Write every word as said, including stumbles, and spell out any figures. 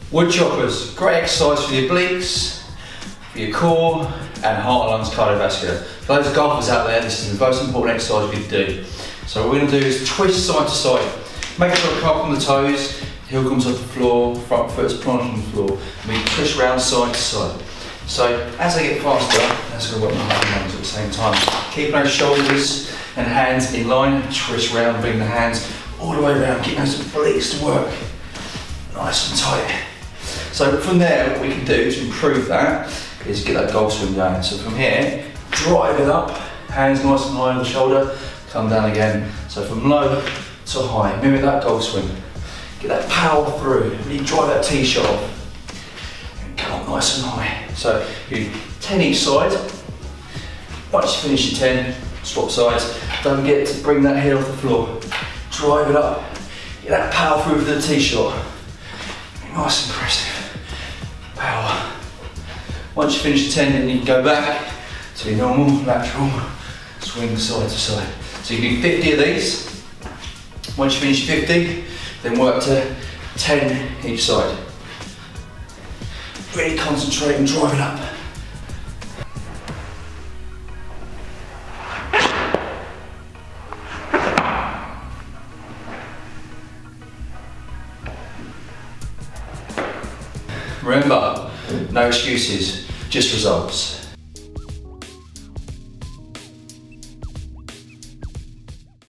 Woodchoppers, great exercise for the obliques, for your core, and heart and lungs cardiovascular. For those golfers out there, this is the most important exercise we can do. So what we're going to do is twist side to side. Make sure to come up on the toes, heel comes off the floor, front foot is planted on the floor, and we twist round side to side. So as I get faster, that's going to work my heart and lungs at the same time. Keep those shoulders and hands in line, twist round, bring the hands all the way around, keep those obliques to work nice and tight. So from there, what we can do to improve that is get that golf swing going. So from here, drive it up, hands nice and high on the shoulder, come down again. So from low to high, mimic that golf swing. Get that power through, really drive that tee shot off. And come up nice and high. So you do ten each side. Once you finish your ten, swap sides. Don't forget to bring that heel off the floor. Drive it up, get that power through for the tee shot. Nice and impressive. Power. Once you finish the ten, then you can go back to your normal lateral swing side to side. So you can do fifty of these. Once you finish fifty, then work to ten each side. Really concentrate and drive it up. Remember, no excuses, just results.